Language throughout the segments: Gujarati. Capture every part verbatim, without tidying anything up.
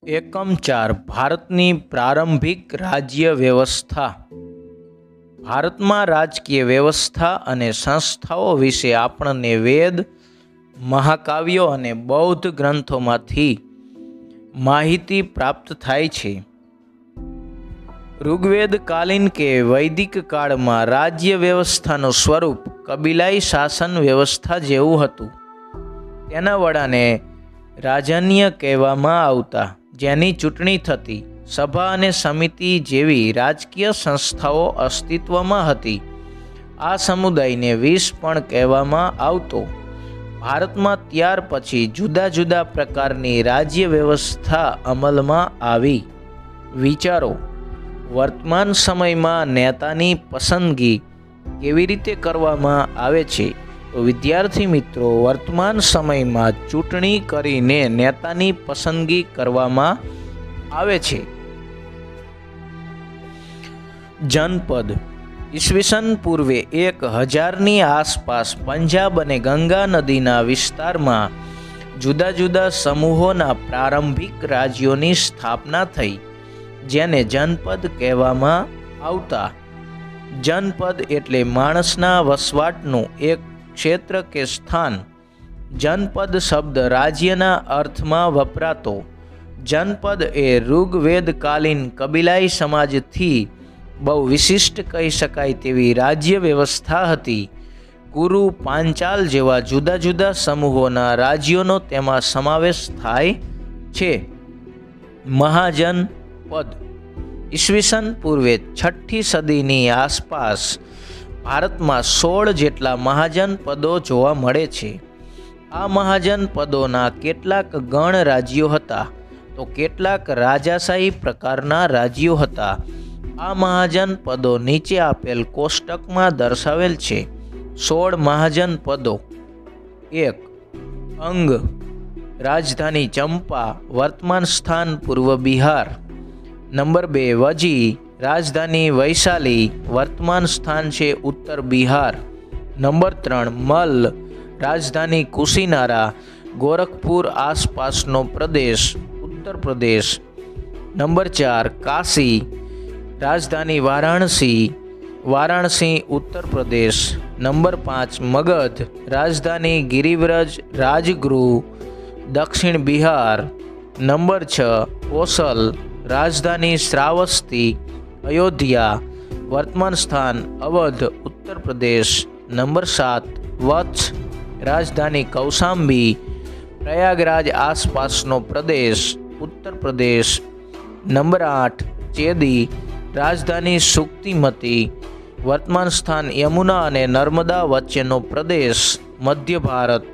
एकम चार भारतनी प्रारंभिक राज्य व्यवस्था। भारतमां राजकीय व्यवस्था अने संस्थाओं विશે આપણને વેદ, મહાકાવ્યો અને બૌદ્ધ ગ્રંથોમાંથી માહિતી પ્રાપ્ત થાય છે। ઋગ્વેદ કાલીન કે વૈદિક કાળમાં રાજ્ય વ્યવસ્થાનું સ્વરૂપ કબીલાઈ શાસન વ્યવસ્થા જેવું હતું। તેના વડાને રાજન્ય કહેવામાં આવતા, જેની ચૂંટણી થતી। સભા અને સમિતિ જેવી રાજકીય સંસ્થાઓ અસ્તિત્વમાં હતી। આ સમુદાયને વીસ પણ કહેવામાં આવતો। ભારતમાં ત્યાર પછી જુદા જુદા પ્રકારની રાજ્ય વ્યવસ્થા અમલમાં આવી। વિચારો, વર્તમાન સમયમાં નેતાની પસંદગી કેવી રીતે કરવામાં આવે છે? તો વિદ્યાર્થી મિત્રો, વર્તમાન સમયમાં ચૂંટણી કરીને નેતાની પસંદગી કરવામાં આવે છે। जनपद ईस्वीसन पूर्वे एक हजारनी आसपास पंजाब अने गंगा नदीना विस्तारमां जुदा जुदा समूहोना प्रारंभिक राज्योनी स्थापना थई, जेने जनपद कहेवामां आवता। जनपद एटले माणसना वसवाटनुं एक क्षेत्र के स्थान। जनपद शब्द राज्यना अर्थमां वपरातो। जनपद ए ऋग्वेदकालीन कबीलाई समाजथी बहु विशिष्ट कही शकाय तेवी राज्य व्यवस्था हती। कुरु, पांचाल जेवा जुदा जुदा समूहोना राज्योनो तेमां समावेश थाय छे। महाजनपद ईस्वीसन पूर्वे छठी सदीनी आसपास भारतमां सोळ जेटला महाजनपदो जोवा मळे छे। आ महाजनपदोना केटलाक गण राज्यो हता, तो केटलाक राजाशाही प्रकारना राज्यो हता। आ महाजनपदो नीचे आपेल कोष्टकमां दर्शावेल छे। सोळ महाजनपदो। एक अंग, राजधानी चंपा, वर्तमान स्थान पूर्व बिहार। नंबर बे वजी, राजधानी वैशाली, वर्तमान स्थान छे उत्तर बिहार। नंबर त्रण मल, राजधानी कुशीनारा, गोरखपुर आसपासनो प्रदेश, उत्तर प्रदेश। नंबर चार काशी, राजधानी वाराणसी, वाराणसी उत्तर प्रदेश। नंबर पाँच मगध, राजधानी गिरिव्रज, राजगृह, दक्षिण बिहार। नंबर छः कोसल, राजधानी श्रावस्ती, अयोध्या, वर्तमान स्थान अवध, उत्तर प्रदेश। नंबर सात वत्स, राजधानी कौशाम्बी, प्रयागराज आसपासनो प्रदेश, उत्तर प्रदेश। नंबर आठ चेदी, राजधानी सुक्तिमती, वर्तमान स्थान यमुना अने नर्मदा वच्चेनो प्रदेश, मध्य भारत।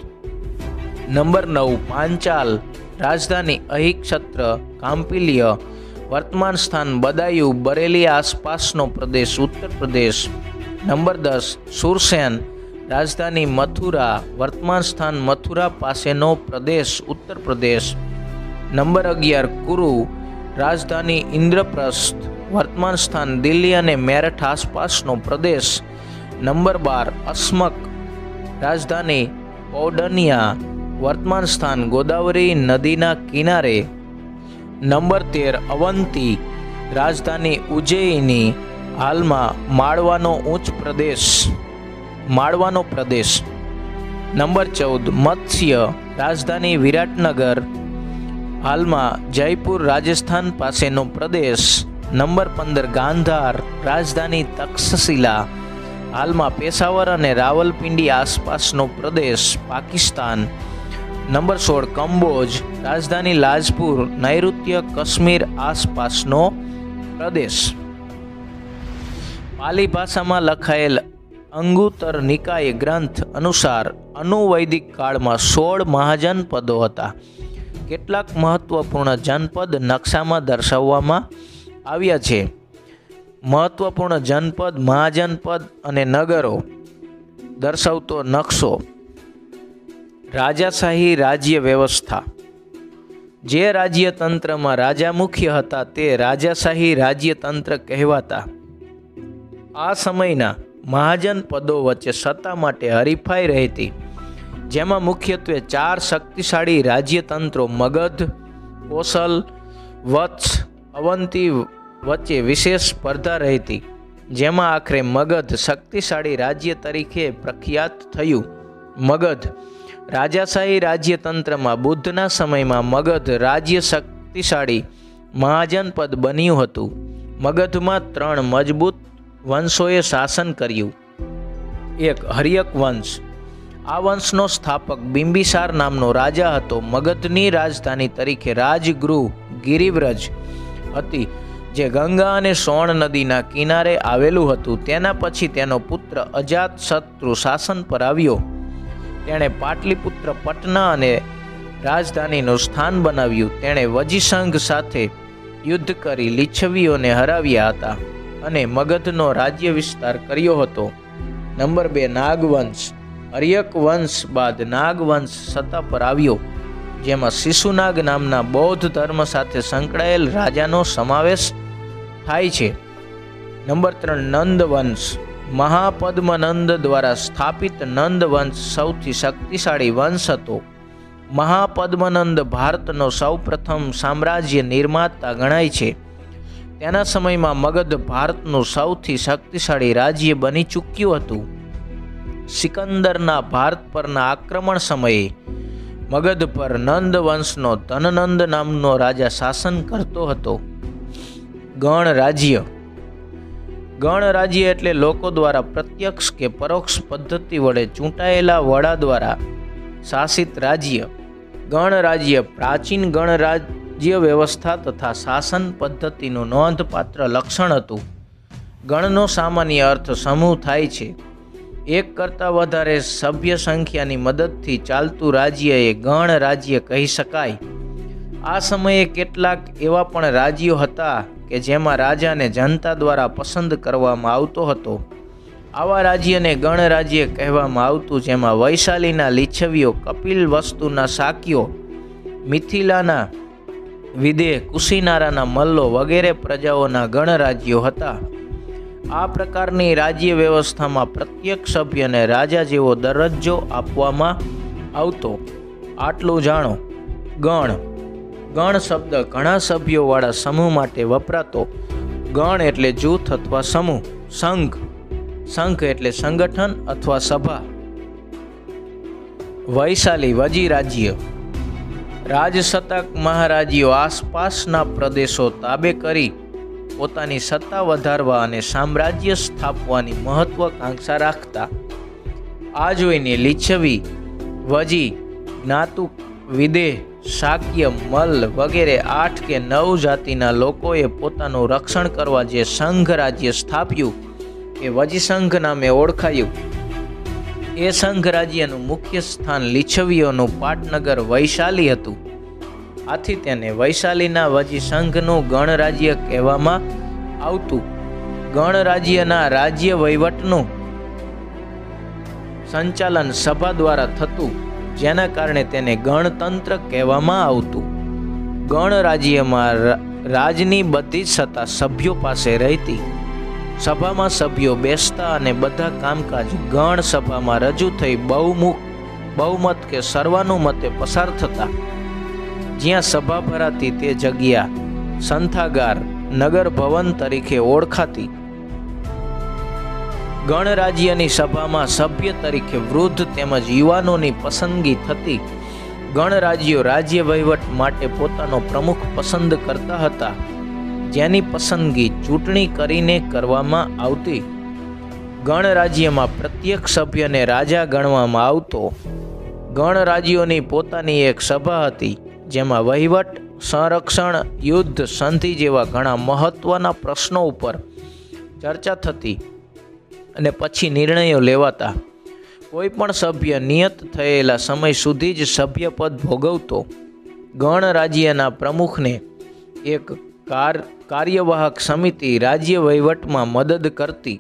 नंबर नौ पांचाल, राजधानी अहिक्षत्र, काम्पिल्य, वर्तमान स्थान बदायूं, बरेली आसपासनो प्रदेश, उत्तर प्रदेश। नंबर दस सुरसेन, राजधानी मथुरा, वर्तमान स्थान मथुरा पासेनो प्रदेश, उत्तर प्रदेश। नंबर अगियार कुरु, राजधानी इंद्रप्रस्थ, वर्तमान स्थान दिल्ली अने मेरठ आसपासनो प्रदेश। नंबर बार अस्मक, राजधानी पौडनिया, वर्तमान स्थान गोदावरी नदीना किनारे। नंबर तेर अवंती, राजधानी उज्जैनी, हालमां माळवानो उच्च प्रदेश, माळवानो प्रदेश। नंबर चौद मत्स्य, राजधानी विराटनगर, हालमां जयपुर राजस्थान पासेनो प्रदेश। नंबर पंदर गांधार, राजधानी तक्षशिला, हालमां पेशावर अने रावलपिंडी आसपासनो प्रदेश, पाकिस्तान। नंबर सोळ कंबोज, राजधानी लाजपुर, नैऋत्य कश्मीर आसपासनो प्रदेश। पाली भाषामां लखायेल अंगुत्तर निकाय ग्रंथ अनुसार अनुवैदिक काळमां सोळ महाजनपदो हता। केटलाक महत्वपूर्ण जनपद नक्शामां दर्शाववामां આવ્યા છે। महत्वपूर्ण जनपद, महाजनपद અને નગરો દર્શાવતો નકશો। રાજાશાહી રાજ્ય વ્યવસ્થા। જે રાજ્યતંત્રમાં રાજા મુખ્ય હતા તે રાજાશાહી રાજ્યતંત્ર કહેવાતા। આ સમયના મહાજનપદો વચ્ચે સત્તા માટે હરીફાઈ રહેતી, જેમાં મુખ્યત્વે ચાર શક્તિશાળી રાજ્યતંત્રો મગધ, કોસલ, વત્સ, અવંતી વચ્ચે વિશેષ સ્પર્ધા રહેતી, જેમાં આખરે મગધ શક્તિશાળી રાજ્ય તરીકે પ્રખ્યાત થયું. મગધ રાજાશાહી રાજ્યતંત્રમાં બુદ્ધના સમયમાં મગધ રાજ્ય શક્તિશાળી મહાજનપદ બન્યું હતું. મગધમાં ત્રણ મજબૂત વંશોએ શાસન કર્યું. એક હર્યક વંશ. આ વંશનો સ્થાપક બિંબિસાર નામનો રાજા હતો. મગધની રાજધાની તરીકે રાજગૃહ ગિરિવ્રજ હતી, જે ગંગા અને સોણ નદીના કિનારે આવેલું હતું. તેના પછી તેનો પુત્ર અજાતશત્રુ શાસન પર આવ્યો. તેણે પાટલીપુત્ર પટના અને રાજધાનીનું સ્થાન બનાવ્યું. તેણે વજીસંઘ સાથે યુદ્ધ કરી લીછવીઓને હરાવ્યા હતા અને મગધનો રાજ્ય વિસ્તાર કર્યો હતો. નંબર બે, નાગવંશ. હર્યક વંશ બાદ નાગવંશ સત્તા પર આવ્યો, જેમાં શિશુનાગ નામના બૌદ્ધ ધર્મ સાથે સંકળાયેલ રાજાનો સમાવેશ થાય છે. નંબર ત્રણ, નંદવંશ. મહાપદ્મનંદ દ્વારા સ્થાપિત નંદવંશ સૌથી શક્તિશાળી વંશ હતો. મહાપદ્મનંદ ભારતનો સૌપ્રથમ સામ્રાજ્ય નિર્માતા ગણાય છે. તેના સમયમાં મગધ ભારતનું સૌથી શક્તિશાળી રાજ્ય બની ચૂક્યું હતું. સિકંદરના ભારત પરના આક્રમણ સમયે મગધ પર નંદ વંશનો ધનનંદ નામનો રાજા શાસન કરતો હતો. ગણ રાજ્ય. ગણ રાજ્ય એટલે લોકો દ્વારા પ્રત્યક્ષ કે પરોક્ષ પદ્ધતિ વડે ચૂંટાયેલા વડા દ્વારા શાસિત રાજ્ય. ગણ રાજ્ય પ્રાચીન ગણરાજ્ય વ્યવસ્થા તથા શાસન પદ્ધતિનું નોંધપાત્ર લક્ષણ હતું. ગણનો સામાન્ય અર્થ સમૂહ થાય છે. એક કરતાં વધારે સભ્ય સંખ્યાની મદદથી ચાલતું રાજ્ય એ ગણ રાજ્ય કહી શકાય. આ સમયે કેટલાક એવા પણ રાજ્યો હતા કે જેમાં રાજાને જનતા દ્વારા પસંદ કરવામાં આવતો હતો. આવા રાજ્યને ગણ રાજ્ય કહેવામાં આવતું, જેમાં વૈશાલીના લીછવીઓ, કપિલ વસ્તુના શાક્યો, મિથિલાના વિદેહ, કુશીનારાના મલ્લો વગેરે પ્રજાઓના ગણ રાજ્યો હતા. આ પ્રકારની રાજ્ય વ્યવસ્થામાં પ્રત્યેક સભ્યને રાજા જેવો દરજ્જો આપવામાં આવતો. આટલું જાણો. ગણ. ગણ શબ્દ ઘણા સભ્યોવાળા સમૂહ માટે વપરાતો. ગણ એટલે જૂથ અથવા સમૂહ. સંઘ. સંઘ એટલે સંગઠન અથવા સભા. વૈશાલી વજી રાજ્ય. રાજસત્તાક મહારાજીઓ આસપાસના પ્રદેશો તાબે કરી પોતાની સત્તા વધારવા અને સામ્રાજ્ય સ્થાપવાની મહત્વાકાંક્ષા રાખતા. આ જોઈને લીછવી, વજી, જ્ઞાતુક, વિદેહ, શાક્ય, મલ્લ વગેરે આઠ કે નવ જાતિના લોકોએ પોતાનું રક્ષણ કરવા જે સંઘ રાજ્ય સ્થાપ્યું એ વજીસંઘ નામે ઓળખાયું. એ સંઘ રાજ્યનું મુખ્ય સ્થાન લીછવીઓનું પાટનગર વૈશાલી હતું. આથી તેને વૈશાલીના વજીસંઘનું ગણરાજ્ય કહેવામાં આવતું. ગણરાજ્યના રાજ્ય વહીવટનું સંચાલન સભા દ્વારા થતું, જેના કારણે તેને ગણતંત્ર કહેવામાં આવતું. ગણરાજ્યમાં રાજની બધી જ સત્તા સભ્યો પાસે રહેતી. સભામાં સભ્યો બેસતા અને બધા કામકાજ ગણ સભામાં રજૂ થઈ બહુમુખ બહુમત કે સર્વાનુમતે પસાર થતા. જ્યાં સભા ભરાતી તે જગ્યા સંથાગાર, નગર ભવન તરીકે ઓળખાતી. ગણરાજ્યની સભામાં સભ્ય તરીકે વૃદ્ધ તેમજ યુવાનોની પસંદગી થતી. ગણરાજ્યો રાજ્ય વહીવટ માટે પોતાનો પ્રમુખ પસંદ કરતા હતા, જેની પસંદગી ચૂંટણી કરીને કરવામાં આવતી. ગણરાજ્યમાં પ્રત્યેક સભ્યને રાજા ગણવામાં આવતો. ગણરાજ્યોની પોતાની એક સભા હતી, જેમાં વહીવટ, સંરક્ષણ, યુદ્ધ, સંધિ જેવા ઘણા મહત્વના પ્રશ્નો ઉપર ચર્ચા થતી અને પછી નિર્ણયો લેવાતા. કોઈ પણ સભ્ય નિયત થયેલા સમય સુધી જ સભ્યપદ ભોગવતો. ગણરાજ્યના પ્રમુખને એક કાર કાર્યવાહક સમિતિ રાજ્ય વહીવટમાં મદદ કરતી.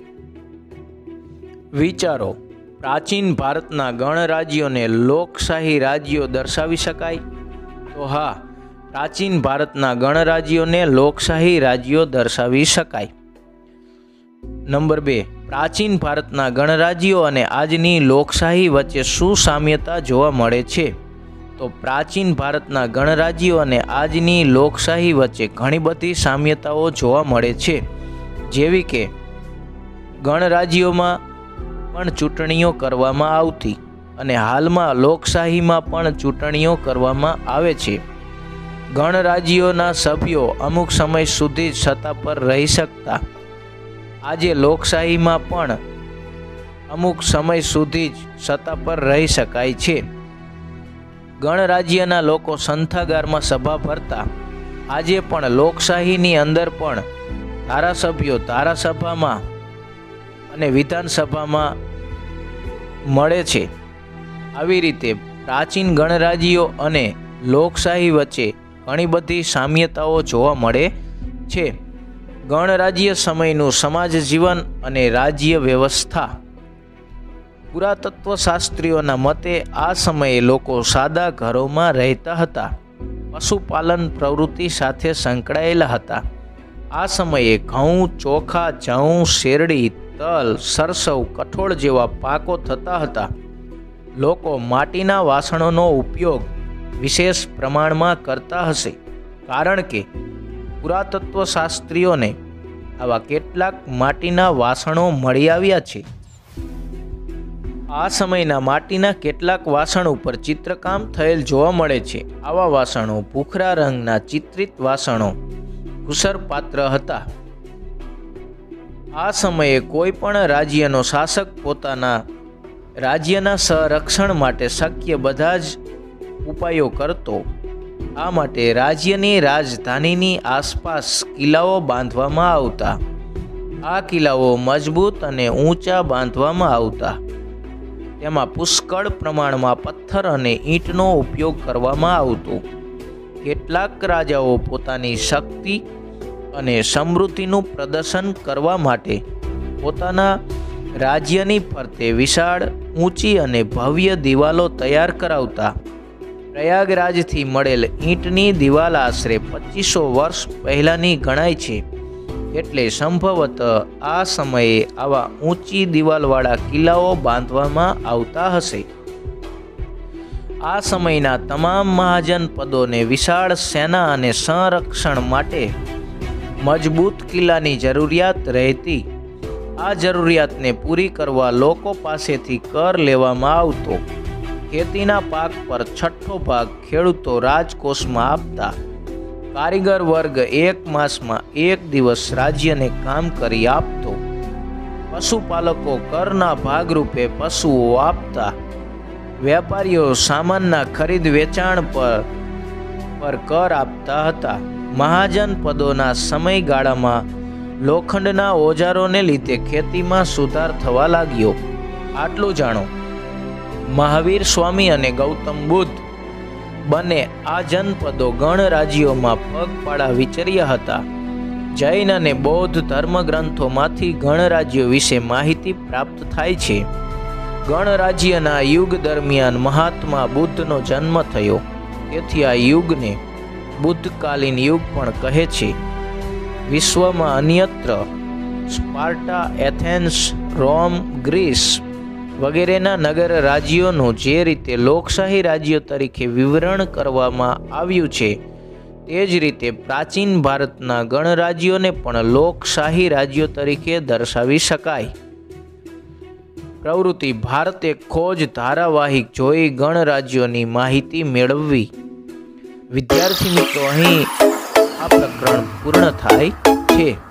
વિચારો. પ્રાચીન ભારતના ગણરાજ્યોને લોકશાહી રાજ્યો દર્શાવી શકાય? તો હા, પ્રાચીન ભારતના ગણરાજ્યોને લોકશાહી રાજ્યો દર્શાવી શકાય. નંબર બે, પ્રાચીન ભારતના ગણરાજ્યો અને આજની લોકશાહી વચ્ચે શું સામ્યતા જોવા મળે છે? તો પ્રાચીન ભારતના ગણરાજ્યો અને આજની લોકશાહી વચ્ચે ઘણી બધી સામ્યતાઓ જોવા મળે છે, જેવી કે ગણરાજ્યોમાં પણ ચૂંટણીઓ કરવામાં આવતી અને હાલમાં લોકશાહીમાં પણ ચૂંટણીઓ કરવામાં આવે છે. ગણરાજ્યોના સભ્યો અમુક સમય સુધી સત્તા પર રહી શકતા. આજે લોકશાહીમાં પણ અમુક સમય સુધી જ સત્તા પર રહી શકાય છે. ગણરાજ્યના લોકો સંથાગારમાં સભા ભરતા. આજે પણ લોકશાહીની અંદર પણ ધારાસભ્યો ધારાસભામાં અને વિધાનસભામાં મળે છે. આવી રીતે પ્રાચીન ગણરાજ્યો અને લોકશાહી વચ્ચે ઘણી બધી સામ્યતાઓ જોવા મળે છે. ગણરાજ્ય સમયનું સમાજ જીવન અને રાજ્ય વ્યવસ્થા. પુરાતત્વશાસ્ત્રીઓના મતે આ સમયે લોકો સાદા ઘરોમાં રહેતા હતા, પશુપાલન પ્રવૃત્તિ સાથે સંકળાયેલા હતા. આ સમયે ઘઉં, ચોખા, જઉં, શેરડી, તલ, સરસવ, કઠોળ જેવા પાકો થતા હતા. લોકો માટીના વાસણોનો ઉપયોગ વિશેષ પ્રમાણમાં કરતા હશે, કારણ કે પુરાતત્વશાસ્ત્રીઓને આવા કેટલાક માટીના વાસણો મળી આવ્યા છે. આ સમયના માટીના કેટલાક વાસણ ઉપર ચિત્રકામ થયેલ જોવા મળે છે. આવા વાસણો ભૂખરા રંગના ચિત્રિત વાસણો કુસરપાત્ર હતા. આ સમયે કોઈ પણ રાજ્યનો શાસક પોતાના રાજ્યના સંરક્ષણ માટે શક્ય બધા જ ઉપાયો કરતો. આ માટે રાજ્યની રાજધાનીની આસપાસ કિલ્લાઓ બાંધવામાં આવતા. આ કિલ્લાઓ મજબૂત અને ઊંચા બાંધવામાં આવતા. તેમાં પુષ્કળ પ્રમાણમાં પથ્થર અને ઈંટનો ઉપયોગ કરવામાં આવતો. કેટલાક રાજાઓ પોતાની શક્તિ અને સમૃદ્ધિનું પ્રદર્શન કરવા માટે પોતાના રાજ્યની ફરતે વિશાળ, ઊંચી અને ભવ્ય દિવાલો તૈયાર કરાવતા. પ્રયાગરાજથી મળેલ ઈંટની દિવાલ આશરે પચીસો વર્ષ પહેલાંની ગણાય છે, એટલે સંભવતઃ આ સમયે આવા ઊંચી દિવાલવાળા કિલ્લાઓ બાંધવામાં આવતા હશે. આ સમયના તમામ મહાજનપદોને વિશાળ સેના અને સંરક્ષણ માટે મજબૂત કિલ્લાની જરૂરિયાત રહેતી. આ જરૂરિયાતને પૂરી કરવા લોકો પાસેથી કર લેવામાં આવતો. ખેતીના પાક પર છઠ્ઠો ભાગ ખેડૂતો રાજકોષમાં આપતા. કારીગર વર્ગ એક માસમાં એક દિવસ રાજ્યને કામ કરી આપતો. પશુપાલકો કરના ભાગરૂપે પશુઓ આપતા. વેપારીઓ સામાનના ખરીદ વેચાણ પર પર કર આપતા હતા. મહાજનપદોના સમયગાળામાં લોખંડના ઓજારોને લીધે ખેતીમાં સુધાર થવા લાગ્યો. આટલું જાણો. મહાવીર સ્વામી અને ગૌતમ બુદ્ધ બંને આ જનપદો ગણરાજ્યોમાં પગપાળા વિચર્યા હતા. જૈન અને બૌદ્ધ ધર્મગ્રંથોમાંથી ગણરાજ્યો વિશે માહિતી પ્રાપ્ત થાય છે. ગણરાજ્યના યુગ દરમિયાન મહાત્મા બુદ્ધનો જન્મ થયો, તેથી આ યુગને બુદ્ધકાલીન યુગ પણ કહે છે. વિશ્વમાં અન્યત્ર સ્પાર્ટા, એથેન્સ, રોમ, ગ્રીસ વગેરેના નગર રાજ્યોનું જે રીતે લોકશાહી રાજ્યો તરીકે વિવરણ કરવામાં આવ્યું છે, તે જ રીતે પ્રાચીન ભારતના ગણરાજ્યોને પણ લોકશાહી રાજ્યો તરીકે દર્શાવી શકાય. પ્રવૃત્તિ: ભારતે ખોજ ધારાવાહિક જોઈ ગણરાજ્યોની માહિતી મેળવવી. વિદ્યાર્થી મિત્રો, અહીં આ પ્રકરણ પૂર્ણ થાય છે.